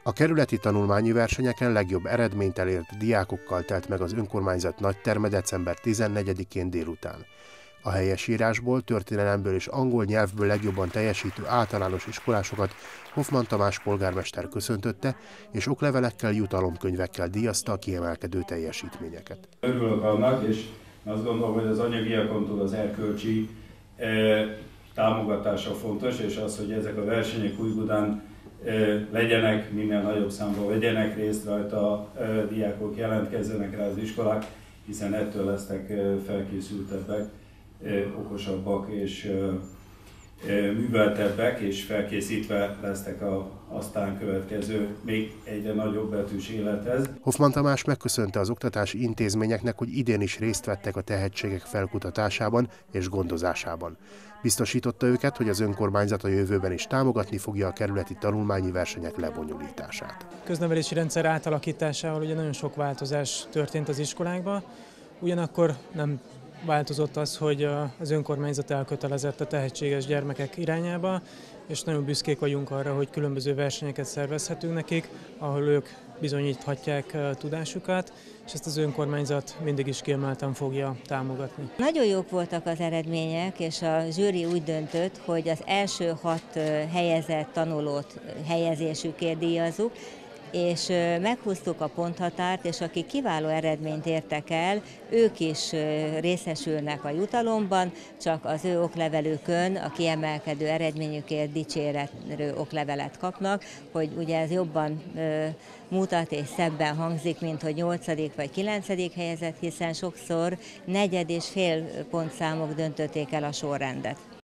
A kerületi tanulmányi versenyeken legjobb eredményt elért diákokkal telt meg az önkormányzat nagyterme december 14-én délután. A helyesírásból, történelemből és angol nyelvből legjobban teljesítő általános iskolásokat Hoffmann Tamás polgármester köszöntötte, és oklevelekkel, jutalomkönyvekkel díjazta a kiemelkedő teljesítményeket. Örülök annak, és azt gondolom, hogy az anyagiakon túl az erkölcsi támogatása fontos, és az, hogy ezek a versenyek Újbudán legyenek, minél nagyobb számban vegyenek részt rajta, a diákok jelentkezzenek rá az iskolák, hiszen ettől lesznek felkészültebbek, okosabbak és műveltebbek, és felkészítve lesznek az aztán következő, még egyre nagyobb betűs élethez. Hoffmann Tamás megköszönte az oktatási intézményeknek, hogy idén is részt vettek a tehetségek felkutatásában és gondozásában. Biztosította őket, hogy az önkormányzat a jövőben is támogatni fogja a kerületi tanulmányi versenyek lebonyolítását. Köznevelési rendszer átalakításával ugye nagyon sok változás történt az iskolákban, ugyanakkor nem változott az, hogy az önkormányzat elkötelezett a tehetséges gyermekek irányába, és nagyon büszkék vagyunk arra, hogy különböző versenyeket szervezhetünk nekik, ahol ők bizonyíthatják tudásukat, és ezt az önkormányzat mindig is kiemelten fogja támogatni. Nagyon jók voltak az eredmények, és a zsűri úgy döntött, hogy az első 6 helyezett tanulót helyezésükért díjazzuk, és meghúztuk a ponthatárt, és akik kiváló eredményt értek el, ők is részesülnek a jutalomban, csak az ő oklevelükön a kiemelkedő eredményükért dicsérő oklevelet kapnak, hogy ugye ez jobban mutat és szebben hangzik, mint hogy 8. vagy 9. helyezett, hiszen sokszor 4. és fél pontszámok döntötték el a sorrendet.